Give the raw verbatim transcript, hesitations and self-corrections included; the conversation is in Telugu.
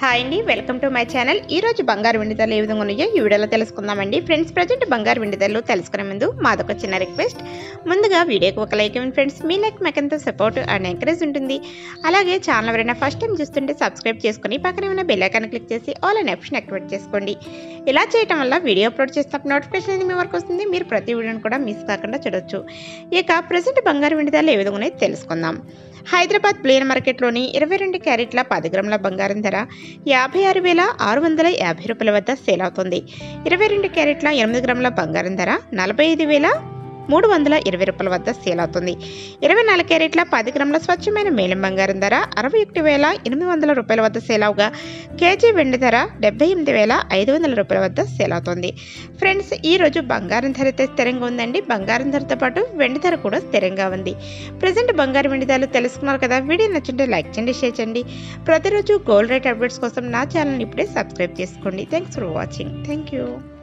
హాయ్ అండి, వెల్కమ్ టు మై ఛానల్. ఈ రోజు బంగారు వెండి ధరలు ఏ విధంగా ఉన్నాయో ఈ వీడియోలో తెలుసుకుందామండి. ఫ్రెండ్స్, ప్రజెంట్ బంగారు వెండి ధరలు తెలుసుకునే ముందు మాదొక చిన్న రిక్వెస్ట్. ముందుగా వీడియోకి ఒక లైక్ ఇవ్వండి ఫ్రెండ్స్. మీ లైక్ మాకెంతో సపోర్ట్ అండ్ ఎంకరేజ్ ఉంటుంది. అలాగే ఛానల్ ఎవరైనా ఫస్ట్ టైం చూస్తుంటే సబ్స్క్రైబ్ చేసుకుని పక్కనే ఉన్న బెల్ ఐకాన్ క్లిక్ చేసి ఆల్ అనే ఆప్షన్ యాక్టివేట్ చేసుకోండి. ఇలా చేయడం వల్ల వీడియో అప్లోడ్ చేసినప్పుడు నోటిఫికేషన్ అనేది మీ వరకు వస్తుంది. మీరు ప్రతి వీడియోని కూడా మిస్ కాకుండా చూడొచ్చు. ఇక ప్రజెంట్ బంగారు వెండి ధరలు ఏ విధంగా ఉన్నాయో తెలుసుకుందాం. హైదరాబాద్ ప్లేన్ మార్కెట్లోని ఇరవై రెండు క్యారెట్ల పది గ్రాముల బంగారం ధర యాభై ఆరు వేల ఆరు వందల యాభై రూపాయల వద్ద సేల్ అవుతుంది. ఇరవై రెండు క్యారెట్ల ఎనిమిది గ్రాముల బంగారం ధర నలభై ఐదు వేల మూడు వందల ఇరవై రూపాయల వద్ద సేల్ అవుతుంది. ఇరవై నాలుగు క్యారెట్ల పది గ్రాముల స్వచ్ఛమైన మేలిం బంగారం ధర అరవై ఒకటి వేల ఎనిమిది వందల రూపాయల వద్ద సేల్ అవగా కేజీ వెండి ధర డెబ్బై ఎనిమిది వేల ఐదు వందల రూపాయల వద్ద సేల్ అవుతుంది. ఫ్రెండ్స్, ఈ రోజు బంగారం ధర అయితే స్థిరంగా ఉందండి. బంగారం ధరతో పాటు వెండి ధర కూడా స్థిరంగా ఉంది. ప్రజెంట్ బంగారం వెండి ధరలు తెలుసుకున్నారు కదా. వీడియో నచ్చుంటే లైక్ చేయండి, షేర్ చేయండి. ప్రతిరోజు గోల్డ్ రేట్ అప్డేట్స్ కోసం నా ఛానల్ని ఇప్పుడే సబ్స్క్రైబ్ చేసుకోండి. Thanks for watching. Thank you.